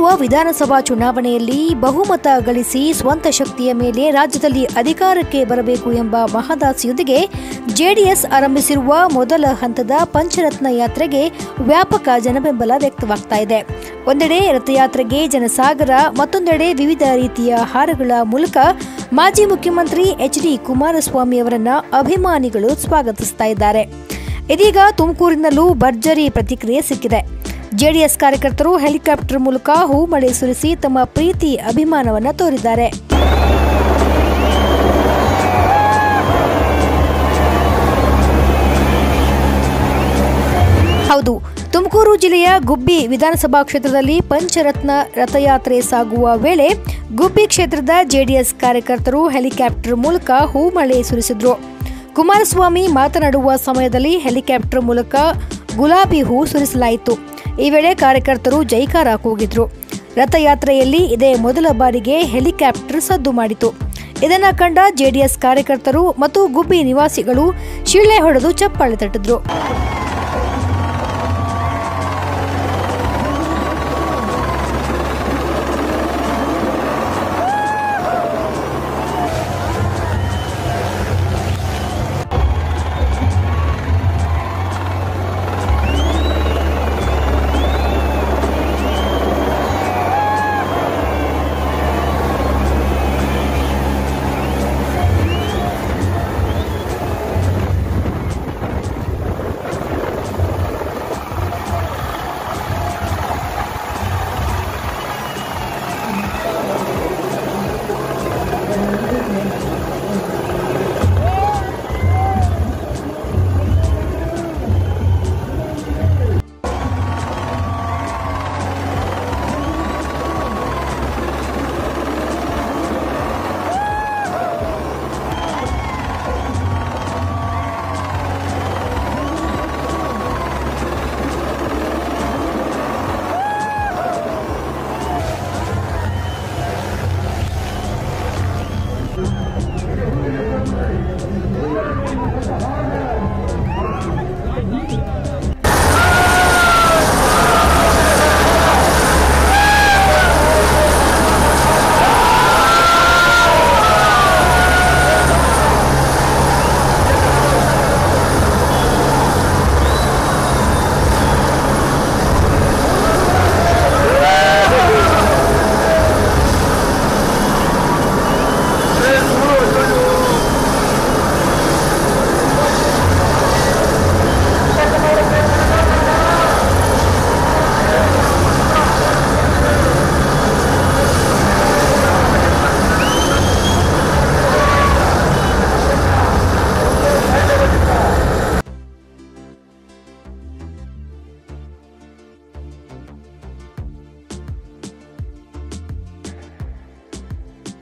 ವಿಧಾನಸಭಾ ಚುನಾವಣೆಯಲ್ಲಿ ಬಹುಮತ ಗಳಿಸಿ ಸ್ವಂತ ಶಕ್ತಿಯ ಮೇಲೆ ರಾಜ್ಯದಲ್ಲಿ ಅಧಿಕಾರಕ್ಕೆ ಬರಬೇಕು ಎಂಬ ಮಹದಾಸೆಯೊಂದಿಗೆ ಜೆಡಿಎಸ್ ಆರಂಭಿಸಿರುವ ಮೊದಲ ಹಂತದ ಪಂಚರತ್ನ ಯಾತ್ರೆಗೆ ವ್ಯಾಪಕ ಜನಬೆಂಬಲ ವ್ಯಕ್ತವಾಗ್ತಾ ಇದೆ. ಒಂದೆಡೆ ರಥಯಾತ್ರೆಗೆ ಜನಸಾಗರ, ಮತ್ತೊಂದೆಡೆ ವಿವಿಧ ರೀತಿಯ ಹಾರಗಳ ಮೂಲಕ ಮಾಜಿ ಮುಖ್ಯಮಂತ್ರಿ ಎಚ್.ಡಿ. ಕುಮಾರಸ್ವಾಮಿ ಅವರನ್ನ ಅಭಿಮಾನಿಗಳು ಸ್ವಾಗತಿಸ್ತಾ ಇದ್ದಾರೆ. ಇದೀಗ ತುಮಕೂರಿನಲ್ಲೂ ಭರ್ಜರಿ ಪ್ರತಿಕ್ರಿಯೆ ಸಿಕ್ಕಿದೆ. ಜೆಡಿಎಸ್ ಕಾರ್ಯಕರ್ತರು ಹೆಲಿಕಾಪ್ಟರ್ ಮೂಲಕ ಹೂಮಳೆ ಸುರಿಸಿ ತಮ್ಮ ಪ್ರೀತಿ ಅಭಿಮಾನವನ್ನು ತೋರಿದ್ದಾರೆ. ಹೌದು, ತುಮಕೂರು ಜಿಲ್ಲೆಯ ಗುಬ್ಬಿ ವಿಧಾನಸಭಾ ಕ್ಷೇತ್ರದಲ್ಲಿ ಪಂಚರತ್ನ ರಥಯಾತ್ರೆ ಸಾಗುವ ವೇಳೆ ಗುಬ್ಬಿ ಕ್ಷೇತ್ರದ ಜೆಡಿಎಸ್ ಕಾರ್ಯಕರ್ತರು ಹೆಲಿಕಾಪ್ಟರ್ ಮೂಲಕ ಹೂಮಳೆ ಸುರಿಸಿದ್ರು. ಕುಮಾರಸ್ವಾಮಿ ಮಾತನಾಡುವ ಸಮಯದಲ್ಲಿ ಹೆಲಿಕಾಪ್ಟರ್ ಮೂಲಕ ಗುಲಾಬಿ ಹೂ ಸುರಿಸಲಾಯಿತು. ಈ ವೇಳೆ ಕಾರ್ಯಕರ್ತರು ಜೈಕಾರ ಕೂಗಿದ್ರು. ರಥಯಾತ್ರೆಯಲ್ಲಿ ಇದೇ ಮೊದಲ ಬಾರಿಗೆ ಹೆಲಿಕಾಪ್ಟರ್ ಸದ್ದು ಮಾಡಿತು. ಇದನ್ನ ಕಂಡ ಜೆಡಿಎಸ್ ಕಾರ್ಯಕರ್ತರು ಮತ್ತು ಗುಬ್ಬಿ ನಿವಾಸಿಗಳು ಶಿಳ್ಳೆ ಹೊಡೆದು ಚಪ್ಪಾಳೆ ತಟ್ಟಿದ್ರು.